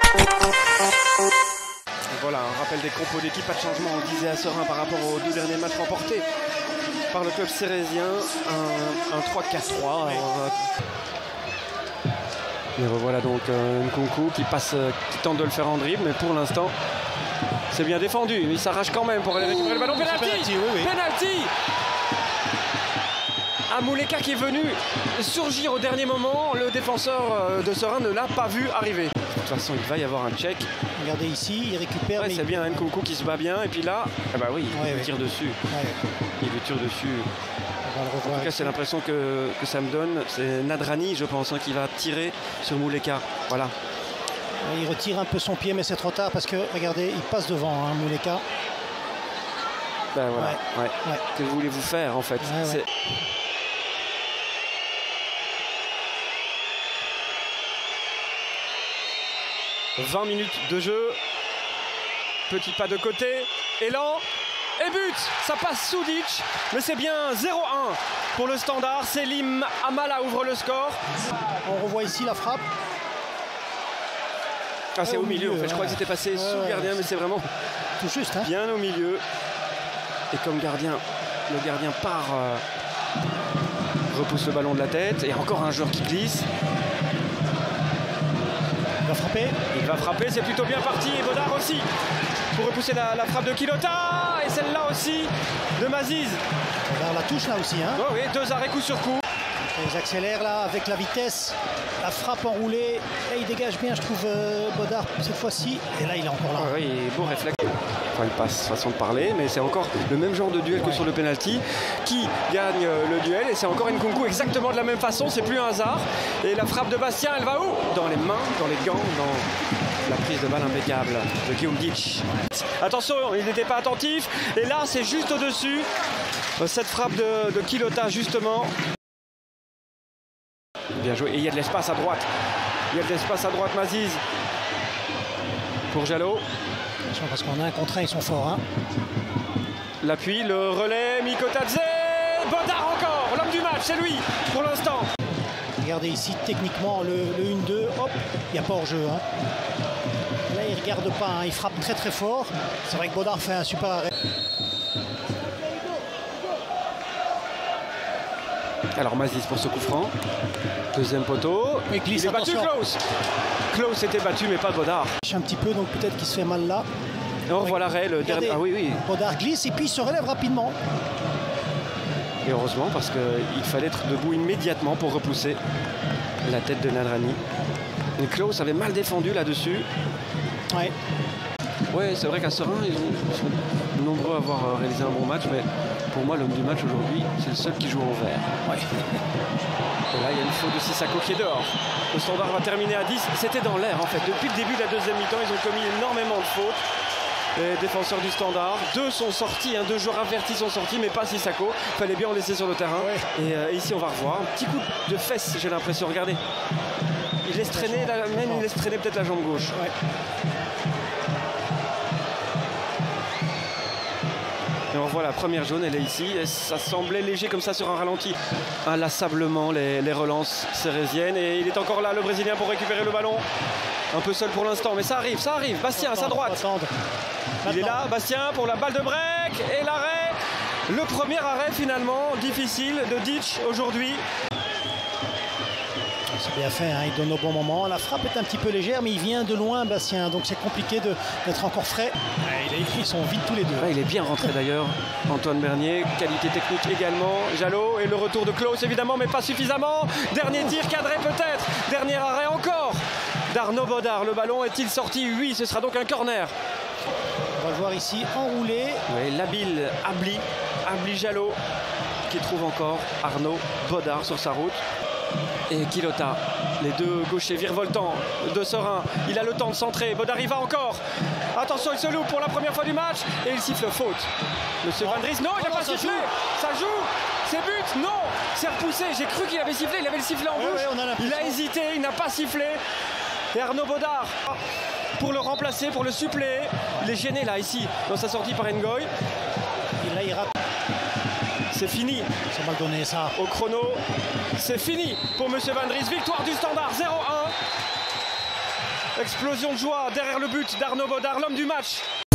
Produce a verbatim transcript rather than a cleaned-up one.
Voilà, un rappel des compos d'équipe, pas de changement, on disait à Serein par rapport aux deux derniers matchs remportés par le club cérésien, un, un trois quatre trois. Et revoilà donc euh, Nkunku qui passe, euh, qui tente de le faire en dribble, mais pour l'instant c'est bien défendu, il s'arrache quand même pour aller récupérer le ballon. Penalty, penalty, oui, oui. Penalty. Amouleka qui est venu surgir au dernier moment, le défenseur de Serein ne l'a pas vu arriver. De toute façon, il va y avoir un check. Regardez ici, il récupère. Ouais, mais... c'est bien Nkunku qui se bat bien. Et puis là, ah bah oui, ouais, il ouais. tire dessus. Ouais. Il lui tire dessus. On va le revoir. En tout cas, c'est l'impression que, que ça me donne. C'est Nadrani, je pense, hein, qui va tirer sur Mouleka. Voilà. Il retire un peu son pied, mais c'est trop tard parce que, regardez, il passe devant, hein, Mouleka. Ben voilà. Ouais. Ouais. Ouais. Que voulez-vous faire, en fait? Ouais, ouais. vingt minutes de jeu. Petit pas de côté. Élan. Et but. Ça passe sous Ditch. Mais c'est bien zéro un pour le Standard. Selim Amala ouvre le score. On revoit ici la frappe. Ah, c'est au au milieu. milieu, En fait, ouais. je crois que c'était passé Ouais, sous le ouais, gardien, mais c'est vraiment Tout juste, hein. bien au milieu. Et comme gardien, le gardien part, euh, repousse le ballon de la tête. Et encore un joueur qui glisse. Il va frapper. Il va frapper, c'est plutôt bien parti. Et Bodard aussi pour repousser la, la frappe de Kilota. Et celle-là aussi de Maziz. Regarde la touche là aussi, hein. Oh oui, deux arrêts coup sur coup. Ils accélèrent là avec la vitesse, la frappe enroulée. Là, il dégage bien, je trouve, euh, Bodard cette fois-ci. Et là, il est encore là. Oh oui, beau réflexe. Enfin, il passe, façon de parler, mais c'est encore le même genre de duel que Ouais. sur le penalty. Qui gagne le duel? Et c'est encore Nkunku exactement de la même façon, c'est plus un hasard. Et la frappe de Bastien, elle va où? Dans les mains, dans les gants, dans la prise de balle impeccable de Guillaume Ditch. Attention, il n'était pas attentif. Et là, c'est juste au-dessus. Cette frappe de, de Kilota, justement. Bien joué. Et il y a de l'espace à droite. Il y a de l'espace à droite, Maziz. Pour Jalot. Attention, parce qu'on a un contre un, ils sont forts, hein. L'appui, le relais, Mikotadze. Bodard encore, l'homme du match, c'est lui pour l'instant. Regardez ici, techniquement, le, le un deux, hop, il n'y a pas hors-jeu, hein. Là, il ne regarde pas, hein. Il frappe très très fort. C'est vrai que Bodard fait un super arrêt. Alors Maziz pour ce coup franc. Deuxième poteau. Il glisse, il est battu, attention. Klaus. Klaus était battu, mais pas Bodard. Un petit peu, donc peut-être qu'il se fait mal là. Et on revoit l'arrêt, le Regardez, dernier. Ah oui, oui. Bodard glisse et puis il se relève rapidement. Et heureusement, parce qu'il fallait être debout immédiatement pour repousser la tête de Nadrani. Et Klaus avait mal défendu là-dessus. Ouais. Ouais, c'est vrai qu'à Serein, ils, ont, ils sont nombreux à avoir réalisé un bon match, mais pour moi, l'homme du match aujourd'hui, c'est le seul qui joue en vert. Ouais. Et là, il y a une faute de Sissako qui est dehors. Le Standard va terminer à dix. C'était dans l'air, en fait. Depuis le début de la deuxième mi-temps, ils ont commis énormément de fautes. Les défenseurs du Standard. Deux sont sortis, hein, deux joueurs avertis sont sortis, mais pas Sissako. Il fallait bien en laisser sur le terrain. Ouais. Et euh, ici, on va revoir. Un petit coup de fesse, j'ai l'impression. Regardez. Il laisse traîner, la, même il laisse traîner peut-être la jambe gauche. Ouais. Et on voit la première jaune, elle est ici. Et ça semblait léger comme ça sur un ralenti. Inlassablement les, les relances cérésiennes. Et il est encore là, le Brésilien, pour récupérer le ballon. Un peu seul pour l'instant, mais ça arrive, ça arrive. Bastien à sa droite. Il est là, Bastien, pour la balle de break. Et l'arrêt. Le premier arrêt finalement difficile de Ditch aujourd'hui. C'est bien fait, hein. Il donne au bon moment. La frappe est un petit peu légère, mais il vient de loin, Bastien. Donc c'est compliqué d'être encore frais. Ouais, ils sont vides tous les deux. Ouais, il est bien rentré d'ailleurs. Antoine Bernier, qualité technique également. Jalot et le retour de Klaus évidemment, mais pas suffisamment. Dernier tir cadré peut-être. Dernier arrêt encore d'Arnaud Bodard. Le ballon est-il sorti? Oui, ce sera donc un corner. On va le voir ici, enroulé. Oui, l'habile Abli, Abli Jalot, qui trouve encore Arnaud Bodard sur sa route. Et Kilota, les deux gauchers virevoltants de Serein. Il a le temps de centrer. Bodard y va encore. Attention, il se loupe pour la première fois du match. Et il siffle faute. Monsieur Van Dries, non, il n'a Oh, pas ça sifflé. joue. Ça joue. C'est but. Non, c'est repoussé. J'ai cru qu'il avait sifflé. Il avait le sifflet en Ouais, bouche. ouais, on a l'impression. Il a hésité. Il n'a pas sifflé. Et Arnaud Bodard, pour le remplacer, pour le suppléer. Il est gêné là, ici, dans sa sortie par Ngoy. Et là, il rate. C'est fini. Ça va le donner, ça. Au chrono, c'est fini pour Monsieur Van Dries. Victoire du Standard zéro un. Explosion de joie derrière le but d'Arnaud Bodard, l'homme du match